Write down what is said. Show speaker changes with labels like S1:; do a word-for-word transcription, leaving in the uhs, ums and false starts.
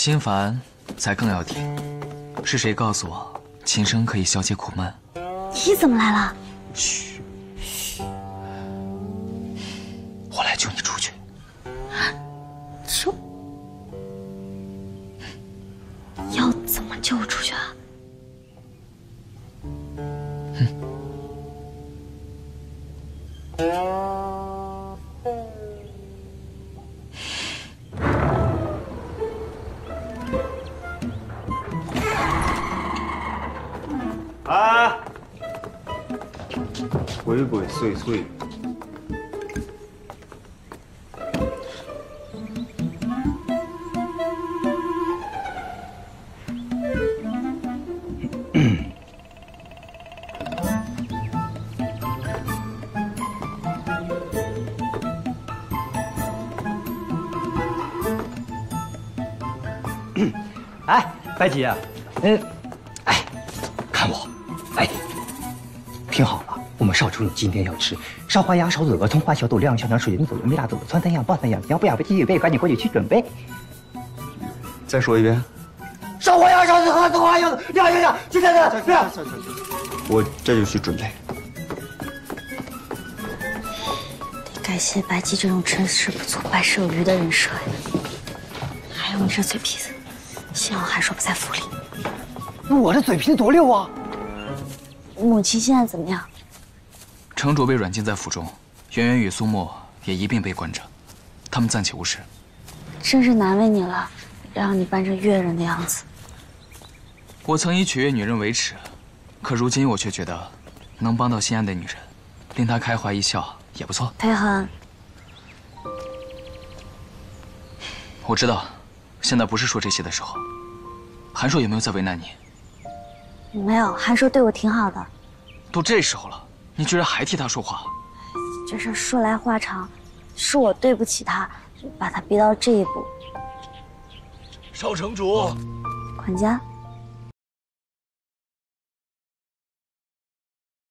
S1: 心烦才更要听。是谁告诉我琴声可以消解苦闷？
S2: 你怎么来了？
S1: 嘘，嘘，我来救你出去。
S2: 救？要怎么救出去啊？
S3: 啊！鬼鬼祟祟。
S4: 哎，白姐，嗯，哎，看我，哎，听好了，我们少主任今天要吃烧花鸭、烧子鹅、葱花小肚、晾香肠、水晶肘、梅辣子、酸三样、爆三样，要不要不继续备？赶紧过去去准备。
S3: 再说一遍。
S4: 烧花鸭、烧子鹅、葱花小肚、晾香肠，去去去去！
S3: 我这就去准备。
S2: 得感谢白姬这种成事不足败事有余的人设呀，还有你这嘴皮子。幸好韩硕不在府里。
S4: 我这嘴皮子多溜啊！
S2: 母亲现在怎么样？
S1: 城主被软禁在府中，圆圆与苏沫也一并被关着，他们暂且无事。
S2: 真是难为你了，让你扮成越人的样子。
S1: 我曾以取悦女人为耻，可如今我却觉得，能帮到心爱的女人，令她开怀一笑也不错。
S2: 裴恒，
S1: 我知道。现在不是说这些的时候。韩硕有没有在为难你？
S2: 没有，韩硕对我挺好的。
S1: 都这时候了，你居然还替他说话？
S2: 这事说来话长，是我对不起他，把他逼到这一步。
S5: 少城主，
S2: 管家。